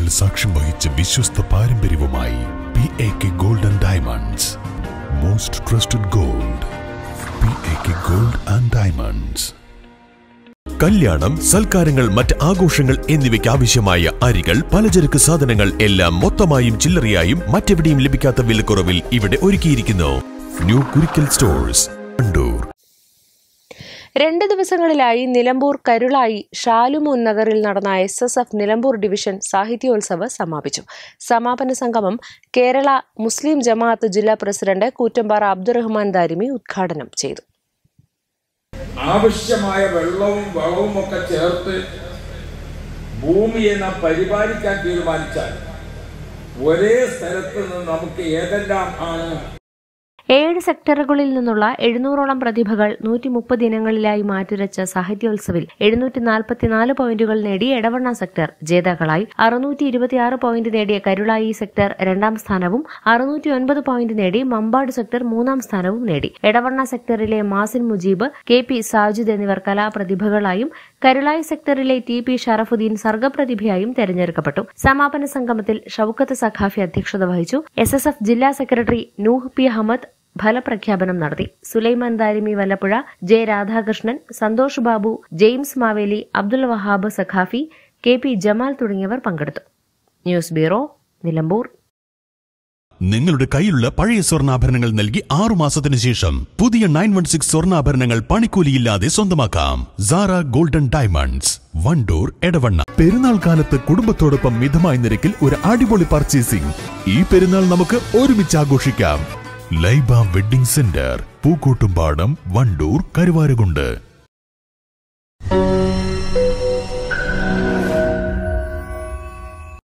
പതിറ്റാണ്ടുകൾ സാക്ഷ്യം വഹിച്ച വിശ്വസ്ത പാരമ്പര്യവുമായി PAK Gold and Diamonds. Most trusted gold. PAK Gold and Diamonds. കല്യാണം, സൽക്കാരങ്ങൾ, മറ്റ് ആഘോഷങ്ങൾ എന്നിവയ്ക്ക് ആവശ്യമായ അരികൾ, പലചരക്ക് സാധനങ്ങൾ എല്ലാം മൊത്തമായും ചില്ലറയായും മറ്റെവിടെയും ലഭിക്കാത്ത വിലക്കുറവിൽ ഇവിടെ ഒരുക്കിയിരിക്കുന്നു. New Kurikkal stores, Wandoor. 2 ദിവസങ്ങളിലായി നിലമ്പൂർ കരുളായി ഷാലുമോൻ നഗറിൽ നടന്ന SSF നിലമ്പൂർ ഡിവിഷൻ സാഹിത്യോത്സവ് സമാപിച്ചു. സമാപന സംഗമം കേരള മുസ്ലിം ജമാഅത്ത് ജില്ലാ പ്രസിഡന്റ് കൂറ്റമ്പാറ അബ്ദുറഹ്മാൻ ദാരിമി ഉദ്ഘാടനം ചെയ്തു. ആവശ്യമായ വെള്ളവും വളവും ഒക്കെ ചേർത്ത് ഭൂമിയെ നാം പരിപാലിക്കാൻ തീരുമാനിച്ചാൽ ഒരേ സ്ഥലത്ത് നിന്ന് നമുക്ക് ഏതെല്ലാം ആണ് 7 സെക്ടറുകളിൽ നിന്നുള്ള 700ഓളം പ്രതിഭകൾ 130 ഇനങ്ങളിലായി മാറ്റുരച്ച സാഹിത്യോത്സവിൽ 744 പോയിന്റുകൾ നേടി എടവണ്ണ സെക്ടർ ജേതാക്കളായി. 626 പോയിന്റ് നേടിയ കരുളായി സെക്ടർ 2ാം സ്ഥാനവും 609 പോയിന്റ് നേടി മമ്പാട് സെക്ടർ 3ാം സ്ഥാനവും നേടി. എടവണ്ണ സെക്ടറിലെ മാസിൻ മുജീബ്, KP സാജിദ് എന്നിവർ കലാപ്രതിഭകളായും കരുളായി സെക്ടറിലെ TP ഷറഫുദ്ദീൻ സർഗപ്രതിഭയായും തെരഞ്ഞെടുക്കപ്പെട്ടു. സമാപന സംഗമത്തിൽ ഷൌക്കത്ത് സഖാഫി അധ്യക്ഷത വഹിച്ചു. SSF ജില്ലാ സെക്രട്ടറി നൂഹ് P അഹമ്മദ് ഫലപ്രഖ്യാപനം നടത്തി. Sulaiman Darimi Vallapuzha, J Radhakrishnan, Santhosh Babu, James Maveli, Abdul Wahab Saqafi, KP Jamal തുടങ്ങിയവർ പങ്കെടുത്തു. News bureau, Nilambur. നിങ്ങളുടെ കയ്യിലുള്ള പഴയ സ്വർണ്ണാഭരണങ്ങൾ നൽകി 6 മാസത്തിനു ശേഷം പുതിയ 916 സ്വർണ്ണാഭരണങ്ങൾ പണിക്കൂലിയില്ലാതെ സ്വന്തമാക്കാം. Sara golden diamonds, Wandoor, Edavanna. പെരുന്നാൾ കാലത്ത് കുടുംബത്തോടൊപ്പം മിതമായ നിരക്കിൽ ഒരു അടിപൊളി പർച്ചേസിംഗ്. ഈ പെരുന്നാൾ നമുക്ക് ഒരുമിച്ച് ആഘോഷിക്കാം. Laiba wedding centre, Pookkottumpadam, Wandoor, Karuvarakundu.